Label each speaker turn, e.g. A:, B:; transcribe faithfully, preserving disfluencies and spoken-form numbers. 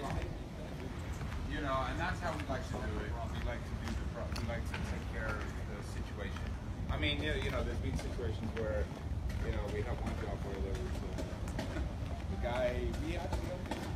A: You know, and that's how we like to do it. We like to do the pro. We like to take care of the situation. I mean, you you know, there's been situations where, you know, we have one job where there was uh, the guy. We had to go.